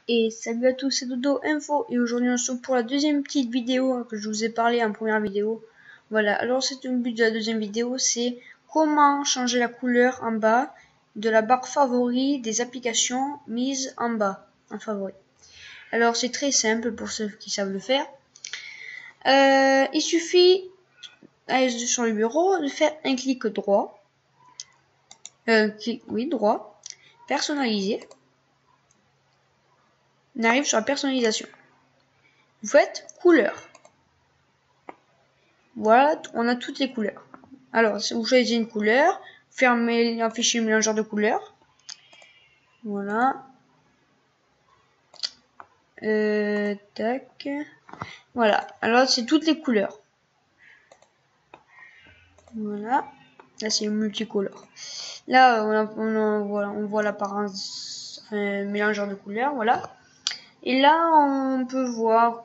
Et salut à tous, c'est Dodo Info et aujourd'hui on se retrouve pour la deuxième petite vidéo que je vous ai parlé en première vidéo. Voilà, alors c'est le but de la deuxième vidéo, c'est comment changer la couleur en bas de la barre favori des applications mises en bas, en favori. Alors c'est très simple pour ceux qui savent le faire. Il suffit, sur le bureau, de faire un clic droit, droit, personnaliser. On arrive sur la personnalisation. Vous faites couleur. Voilà, on a toutes les couleurs. Alors, vous choisissez une couleur, fermez un fichier mélangeur de couleurs. Voilà. Tac. Voilà. Alors, c'est toutes les couleurs. Voilà. Là, c'est multicolore. Là, on voit l'apparence, mélangeur de couleurs. Voilà. Et là, on peut voir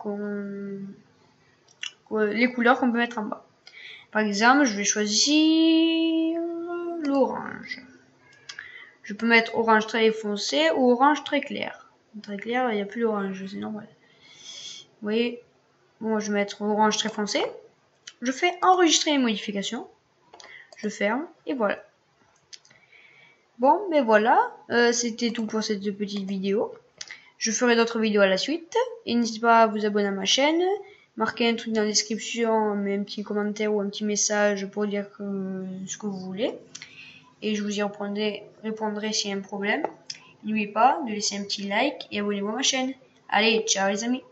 les couleurs qu'on peut mettre en bas. Par exemple, je vais choisir l'orange. Je peux mettre orange très foncé ou orange très clair. Très clair, il n'y a plus d'orange, c'est normal. Vous voyez, bon, je vais mettre orange très foncé. Je fais enregistrer les modifications. Je ferme et voilà. Bon, mais voilà, c'était tout pour cette petite vidéo. Je ferai d'autres vidéos à la suite. Et n'hésitez pas à vous abonner à ma chaîne. Marquez un truc dans la description, mais un petit commentaire ou un petit message pour dire ce que vous voulez. Et je vous y répondrai s'il y a un problème. N'oubliez pas de laisser un petit like et abonnez-vous à ma chaîne. Allez, ciao les amis!